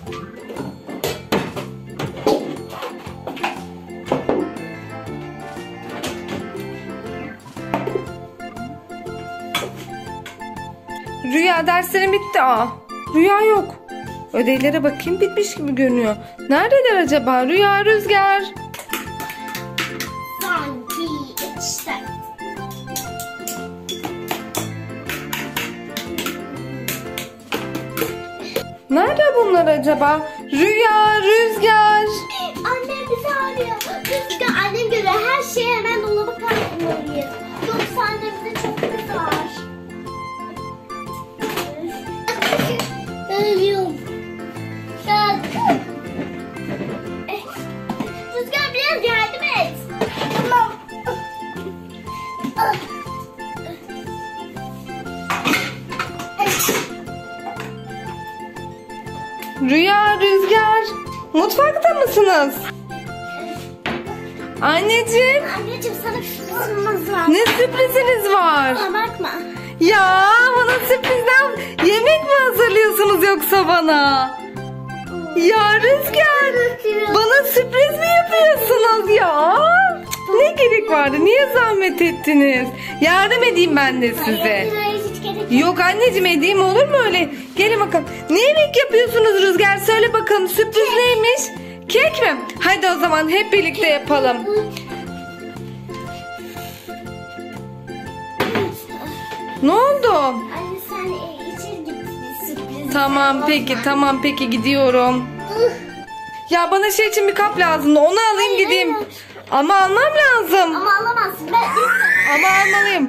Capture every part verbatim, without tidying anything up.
Rüya, derslerin bitti. Aa, Rüya yok. Ödevlere bakayım, bitmiş gibi görünüyor. Neredeler acaba? Rüya, Rüzgar. Sanki işte. Nerede bunlar acaba? Rüya, Rüzgar. Annem bizi arıyor. Rüzgar, annem göre her şeyi hemen dolaba katmalıyız. Yoksa annem bize çok kızar. Ölüyorum. Şarkı. Rüzgar, biraz yardım et. Tamam. Rüya, Rüzgar. Mutfakta mısınız? Anneciğim. Anneciğim, sana sürprizimiz var. Ne sürpriziniz var? Bana bakma. Ya, bana sürprizden yemek mi hazırlıyorsunuz yoksa bana? Ya Rüzgar, bana sürpriz mi yapıyorsunuz ya? Ne gerek vardı? Niye zahmet ettiniz? Yardım edeyim ben de size. Yok anneciğim, edeyim olur mu öyle? Gelin bakalım. Ne yemek yapıyorsunuz Rüzgar? Söyle bakalım, sürpriz neymiş? Kek mi? Hadi o zaman hep birlikte yapalım. Ne oldu? Anne, sen içeri git, sürpriz. Tamam peki, tamam peki, gidiyorum. Ya bana şey için bir kap lazımdı. Onu alayım Hayır, gideyim. hayır. Ama almam lazım. Ama alamazsın. Ben Ama almalıyım.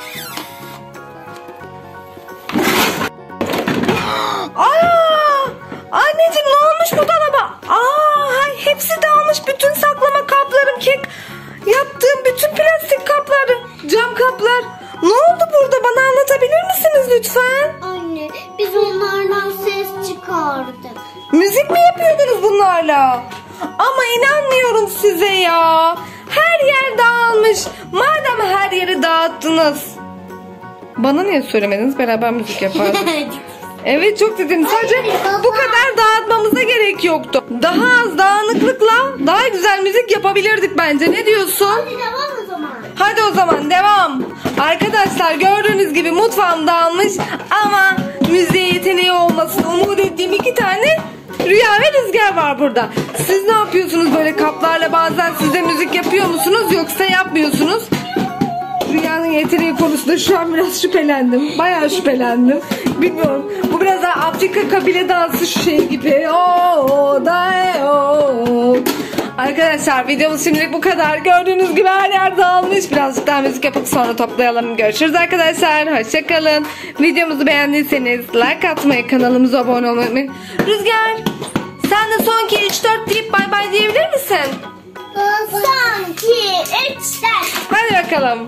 Aa! Anneciğim, ne olmuş bu dolaba? Aa, hepsi dağılmış. Bütün saklama kaplarım, kek yaptığım bütün plastik kapları, cam kaplar. Ne oldu burada? Bana anlatabilir misiniz lütfen? Anne, biz onlardan ses çıkardık. Müzik mi yapıyordunuz bunlarla? Ama inanmıyorum size ya. Her yer dağılmış. Madem her yeri dağıttınız, bana niye söylemediniz? Beraber müzik yapardık. Evet, çok dedim. Sadece bu kadar dağıtmamıza gerek yoktu. Daha az dağınıklıkla daha güzel müzik yapabilirdik bence. Ne diyorsun? Hadi devam o zaman. Hadi o zaman devam. Arkadaşlar, gördüğünüz gibi mutfağım dağılmış ama müziğe yeteneği olmasını umut ettiğim iki tane Rüya ve Rüzgar var burada. Siz ne yapıyorsunuz böyle kaplarla? Bazen siz de müzik yapıyor musunuz yoksa yapmıyorsunuz? Rüyanın yeteneği konusunda şu an biraz şüphelendim. Bayağı şüphelendim. Bilmiyorum. Bu biraz daha Afrika kabile dansı şu şey gibi. Oo da o. Arkadaşlar, videomuz şimdilik bu kadar. Gördüğünüz gibi her yer dağılmış. Birazcık daha müzik yapıp sonra toplayalım. Görüşürüz arkadaşlar. Hoşçakalın. Videomuzu beğendiyseniz like atmayı, kanalımıza abone olmayı unutmayın. Rüzgar, sen de son iki üç dört deyip bay bay diyebilir misin? Son, iki, üç, dört. Hadi bakalım.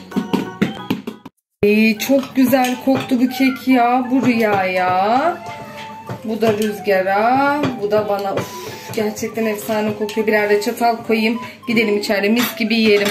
Ee, çok güzel koktu bu kek ya. Bu Rüya'ya. Bu da Rüzgar'a. Bu da bana. Uf, gerçekten efsane kokuyor. Birer de çatal koyayım. Gidelim içeride mis gibi yiyelim.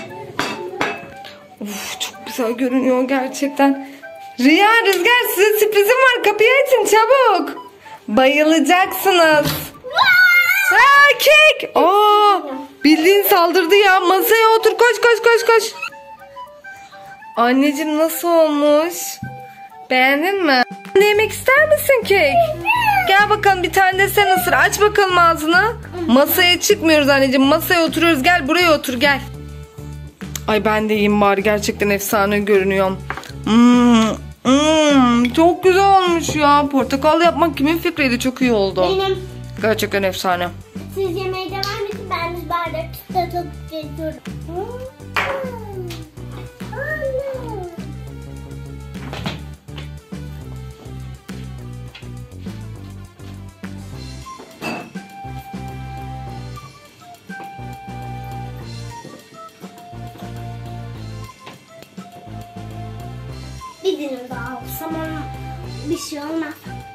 Uf, çok güzel görünüyor gerçekten. Rüya, Rüzgar, size sürprizim var. Kapıyı açın çabuk. Bayılacaksınız. Aa, kek. Aa, bildiğin saldırdı ya. Masaya otur, koş koş koş koş. Anneciğim, nasıl olmuş? Beğendin mi? Ne yemek ister misin kek? Gel bakalım, bir tane de sen ısır. Aç bakalım ağzını. Masaya çıkmıyoruz anneciğim. Masaya oturuyoruz. Gel buraya otur, gel. Ay, ben de yiyeyim bari. Gerçekten efsane görünüyor. Hmm, hmm, çok güzel olmuş ya. Portakal yapmak kimin fikriydi? Çok iyi oldu. Benim. Gerçekten efsane. Siz yemeğe devam edin. Ben bir bardak tutup geliyorum. Bir dilim daha olsam ama bir şey olmaz.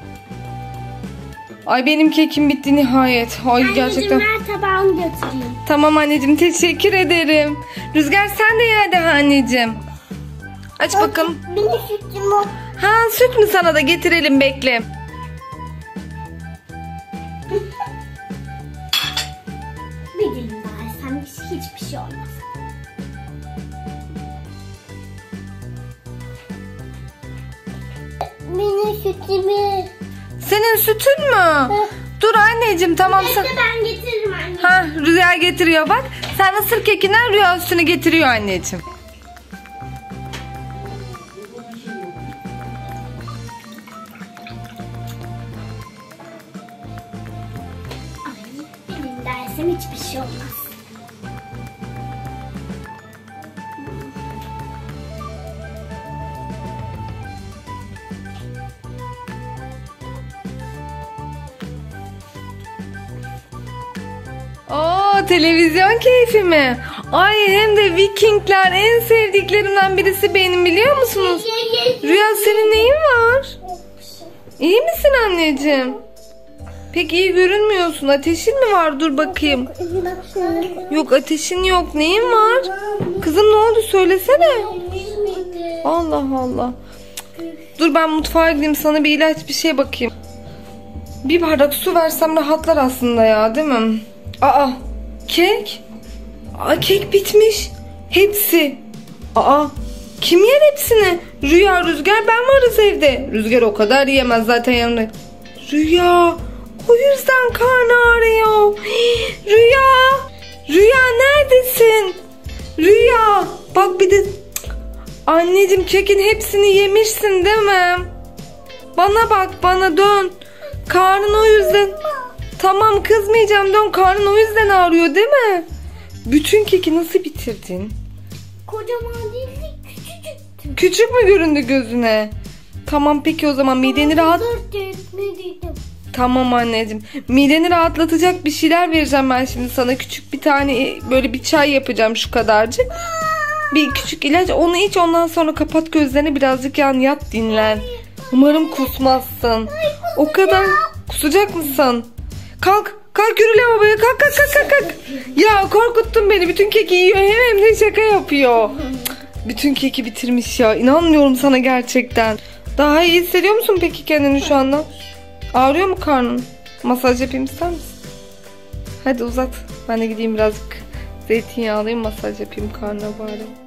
Ay, benim kekim bitti nihayet. Ay, gerçekten. Anneciğim, ver tabağını götüreyim. Tamam anneciğim, teşekkür ederim. Rüzgar, sen de ye hadi anneciğim. Aç bakalım. Benim sütüm o. Ha, süt mü sana da getirelim, bekle. Bir dilim daha yesem hiç, hiçbir şey olmaz. Benim sütümü. Senin sütün mü? Dur anneciğim tamam. Bekle ben getiririm anne. Ha, Rüya getiriyor bak. Sen ısır kekinden Rüya üstünü getiriyor anneciğim. Ay, bir dilim daha yesem hiçbir şey olmaz. Oo, televizyon keyfi mi? Ay hem de Vikingler en sevdiklerimden birisi benim biliyor musunuz? Rüya senin neyin var? İyi misin anneciğim? Pek iyi görünmüyorsun. Ateşin mi var? Dur bakayım. Yok ateşin yok. Neyin var? Kızım ne oldu söylesene. Allah Allah. Dur ben mutfağa gideyim sana bir ilaç bir şey bakayım. Bir bardak su versem rahatlar aslında ya değil mi? Aa kek. Aa kek bitmiş. Hepsi. Aa kim yer hepsini? Rüya, Rüzgar ben varız evde. Rüzgar o kadar yiyemez zaten yanında. Rüya o yüzden karnı ağrıyor. Rüya. Rüya neredesin? Rüya bak bir de anneciğim kekin hepsini yemişsin değil mi? Bana bak bana dön. Karnın o yüzden. Tamam kızmayacağım dön karnın o yüzden ağrıyor değil mi? Bütün keki nasıl bitirdin? Kocaman değil küçücüktü. Küçük mü göründü gözüne? Tamam peki o zaman mideni rahat... Tamam anneciğim. Mideni rahatlatacak bir şeyler vereceğim ben şimdi sana. Küçük bir tane böyle bir çay yapacağım şu kadarcık. Bir küçük ilaç onu iç ondan sonra kapat gözlerini birazcık yan yat dinlen. Umarım kusmazsın. O kadar kusacak mısın? Kalk kalk yürü lavaboya kalk kalk kalk kalk kalk. Ya korkuttun beni bütün keki yiyor hem de şaka yapıyor. Bütün keki bitirmiş ya inanmıyorum sana gerçekten. Daha iyi hissediyor musun peki kendini şu anda? Ağrıyor mu karnın? Masaj yapayım ister misin? Hadi uzat. Ben de gideyim birazcık zeytinyağı alayım masaj yapayım karnına bari.